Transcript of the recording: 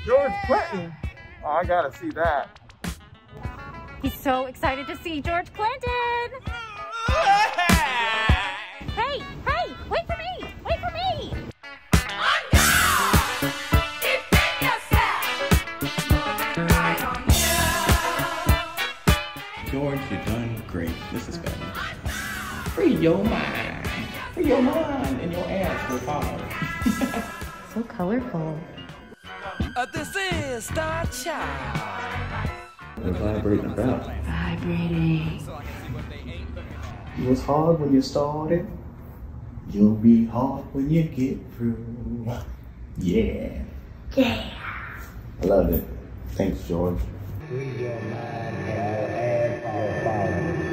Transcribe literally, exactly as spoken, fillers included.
George Clinton? Oh, I gotta see that. He's so excited to see George Clinton. Hey, hey, wait for me, wait for me. George, you've done great. This is better. Free your mind. Free your mind and your ass will follow. So colorful. Uh, this is Star Child. What are vibrating about? Vibrating. It was hard when you started. You'll be hard when you get through. Yeah. Yeah. I love it. Thanks, George. Free your mind and your ass will follow.